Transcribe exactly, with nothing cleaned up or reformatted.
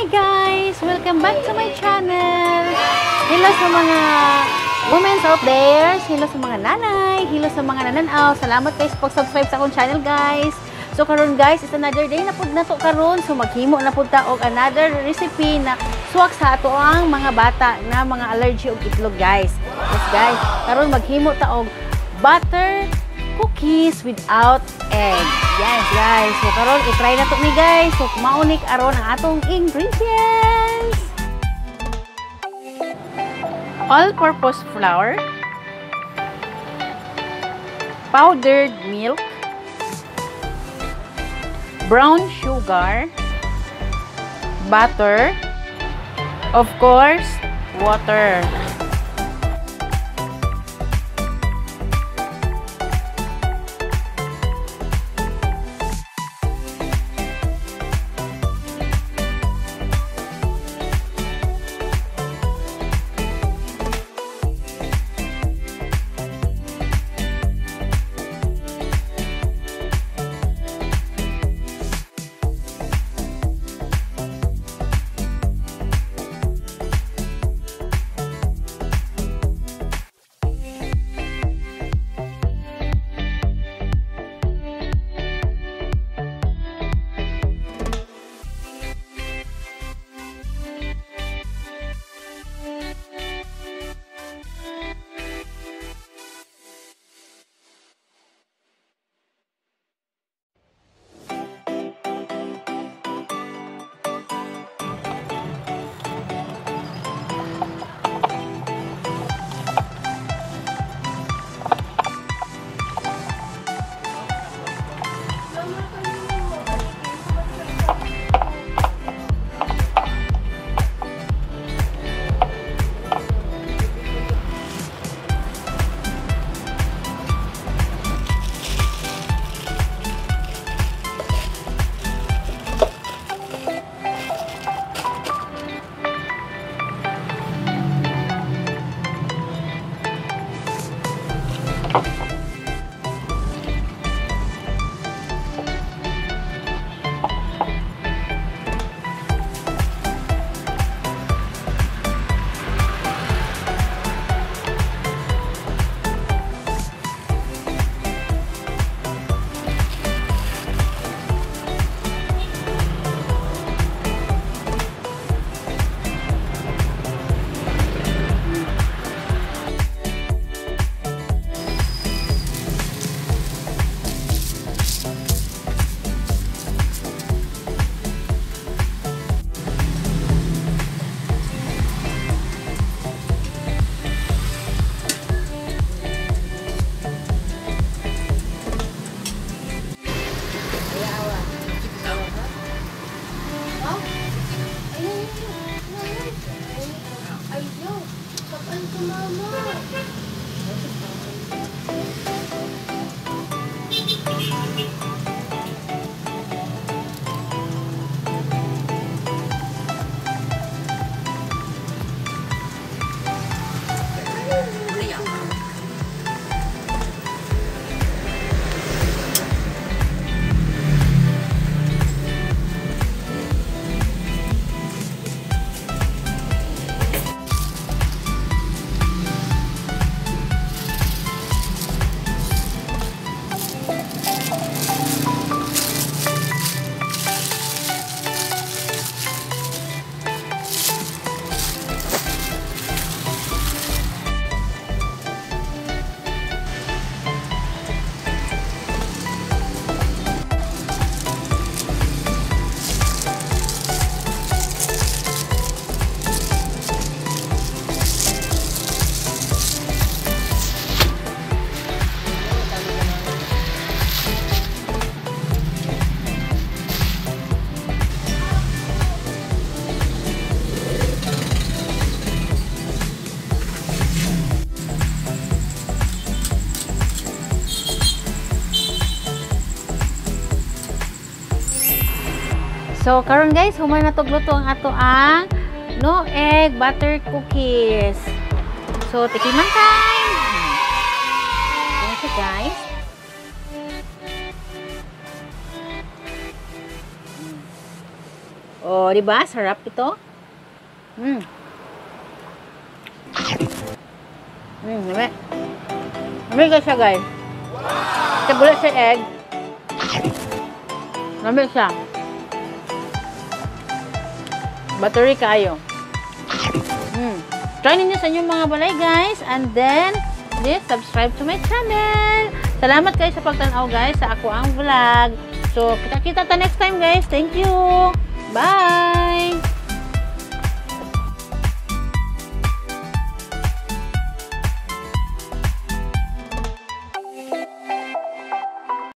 Hi guys! Welcome back to my channel! Hello sa mga women out there! Hello sa mga nanay! Hello sa mga nananaw! Salamat guys pag-subscribe sa akong channel guys! So karon guys, it's another day na pud nato karon. So maghimo na pud ta og another recipe na suwak sa ato ang mga bata na mga allergy og itlog guys. Yes guys, karon maghimo ta og butter cookies without egg. Yes guys, so karon i-try na to ni guys. So maunik aron ang atong ingredients. All-purpose flour, powdered milk, brown sugar, butter, of course, water. So, karon guys, humay na tugluto ang ato ang no egg butter cookies. So, tikiman time. Ayan siya guys. Oh, di ba? Sarap ito. Mm. Mm, dami. Dami ka siya, guys. Kasi bulat siya egg. Dami siya. Buttery kayo. Mm. Try ninyo sa inyong mga balay, guys. And then, please subscribe to my channel. Salamat kayo sa pagtanaw, guys, sa ako ang vlog. So, kita-kita ta next time, guys. Thank you. Bye!